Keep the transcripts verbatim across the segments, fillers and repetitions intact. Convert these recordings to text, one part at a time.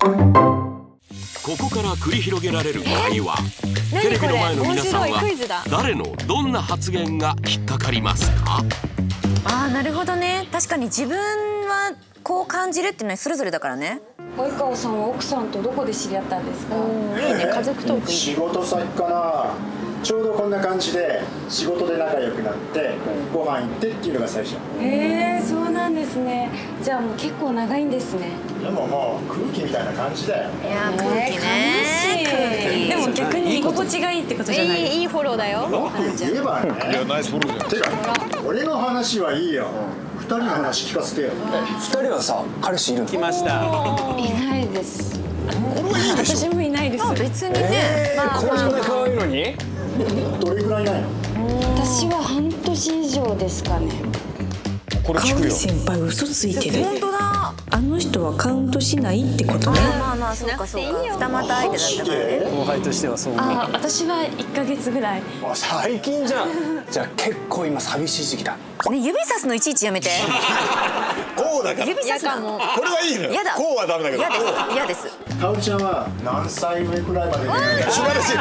ここから繰り広げられる会話、テレビの前の皆さんは誰のどんな発言が引っかかりますか？ ああ、なるほどね。確かに自分はこう感じるっていうのはそれぞれだからね。 及川さんは奥さんとどこで知り合ったんですか？ いいね、家族トークいい。 仕事先かな。ちょうどこんな感じで仕事で仲良くなってご飯行ってっていうのが最初。 へえ、そうなんですね。じゃあもう結構長いんですね。 でももう空気みたいな感じだよ。 いや、空気ね。 でも逆に居心地がいいってことじゃないですか。 いいフォローだよ。 よく言えばね。いや、ナイスフォローだよ。てか、俺の話はいいよ。二人の話聞かせてよ。 二人はさ、彼氏いるの？ 来ました。 いないです。 私もいないです。別にね。 こんな可愛いのに？ どれぐらいないの？ 私は半年以上ですかね。 これ聞くよ。 先輩嘘ついてる。 本当だ。 あの人はカウントしないってことね。 まあまあ、そうかそうか。二股相手だったからね。 後輩としてはそう思う。 あ、私はいっかげつぐらい。 最近じゃん。じゃあ結構今寂しい時期だ。 ね、指さすのいちいちやめて。 こうだから。 指さすの。 これはいいのよ。 やだ。 こうはダメだけど。 嫌です。嫌です。 かおちゃんは何歳上くらいまで恋愛が？ 素晴らしい。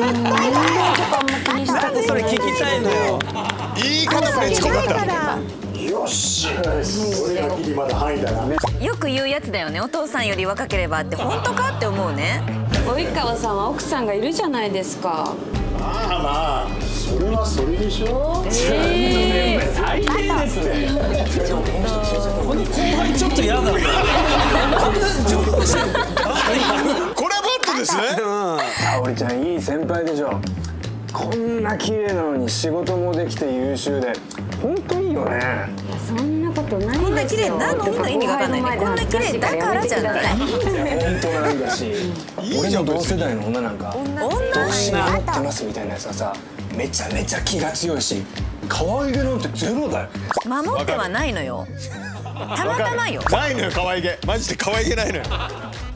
なんでそれ聞きたいのよ。 言い方もねちこかった。 よし。俺がギリまだ範囲だな。 よく言うやつだよね。お父さんより若ければって本当かって思うね。 及川さんは奥さんがいるじゃないですか。 まあまあ、それはそれでしょ。 えー、最低ですね。この後輩ちょっと嫌だな。 これはバットですね。 かおりちゃんいい先輩でしょ。こんな綺麗なのに仕事もできて優秀で本当いいよね。 そんなことないですよ。 こんな綺麗なのの意味がわかんないね。こんな綺麗だからじゃない。 本当なんだし、俺の同世代の女なんか独身持ってますみたいなやつがさ、めちゃめちゃ気が強いし、可愛げなんてゼロだよ。 守ってはないのよ。たまたまよ。 ないのよ可愛げ。マジで可愛げないのよ。